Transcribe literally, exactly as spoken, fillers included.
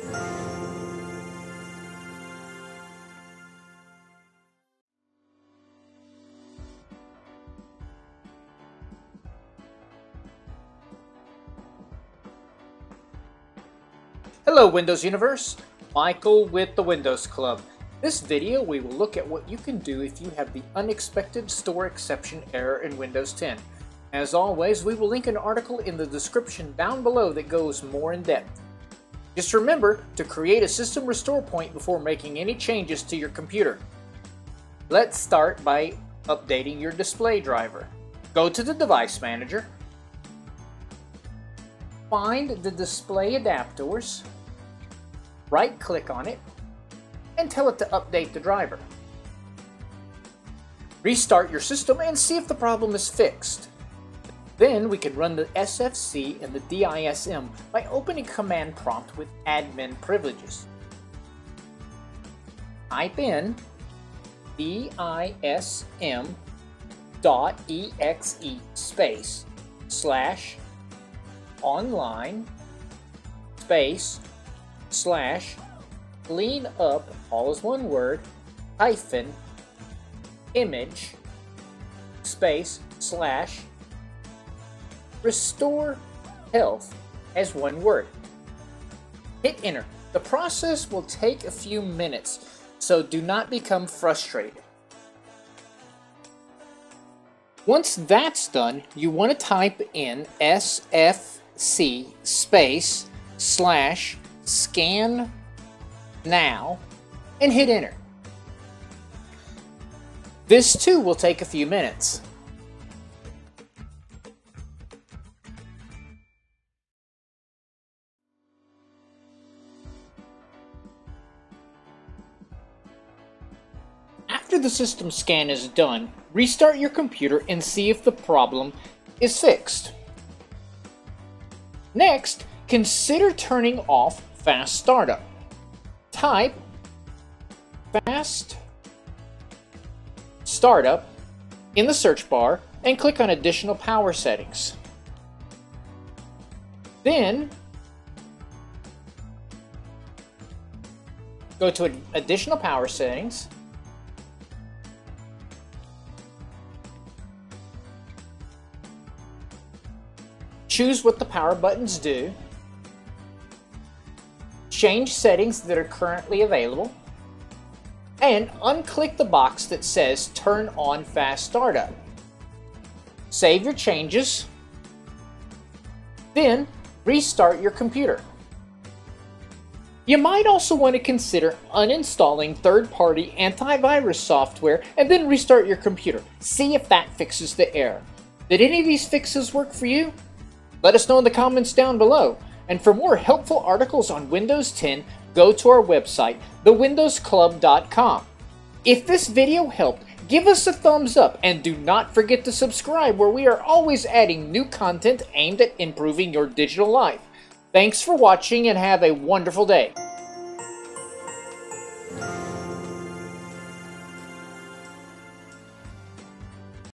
Hello Windows Universe, Michael with the Windows Club. This video we will look at what you can do if you have the unexpected store exception error in Windows ten. As always, we will link an article in the description down below that goes more in depth. Just remember to create a system restore point before making any changes to your computer. Let's start by updating your display driver. Go to the Device Manager, find the display adapters, right-click on it, and tell it to update the driver. Restart your system and see if the problem is fixed. Then we can run the S F C and the D I S M by opening command prompt with admin privileges. Type in D I S M dot E X E space slash online space slash clean up, all is one word, hyphen image space slash restore health as one word. Hit enter. The process will take a few minutes, so do not become frustrated. Once that's done, you want to type in S F C space slash scan now and hit enter. This too will take a few minutes. After the system scan is done, restart your computer and see if the problem is fixed. Next, consider turning off Fast Startup. Type Fast Startup in the search bar and click on Additional Power Settings. Then, go to Additional Power Settings, choose what the power buttons do, change settings that are currently available, and unclick the box that says Turn on Fast Startup. Save your changes, then restart your computer. You might also want to consider uninstalling third-party antivirus software and then restart your computer. See if that fixes the error. Did any of these fixes work for you? Let us know in the comments down below. And for more helpful articles on Windows ten, go to our website, the windows club dot com. If this video helped, give us a thumbs up and do not forget to subscribe, where we are always adding new content aimed at improving your digital life. Thanks for watching and have a wonderful day.